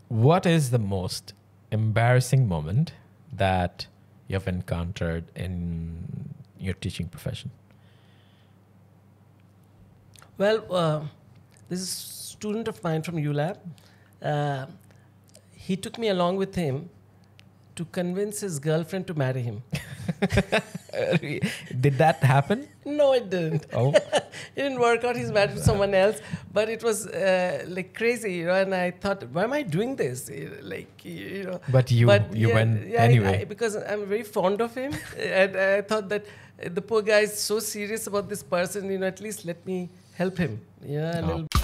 What is the most embarrassing moment that you've encountered in your teaching profession? Well, this is a student of mine from ULab. He took me along with him to convince his girlfriend to marry him. Did that happen? No, it didn't. Oh, It didn't work out. He's married to someone else. But it was like crazy, you know. And I thought, why am I doing this? Like, you know. but you went anyway. Because I'm very fond of him, and I thought that the poor guy is so serious about this person. You know, at least let me help him. Yeah, a Oh. little.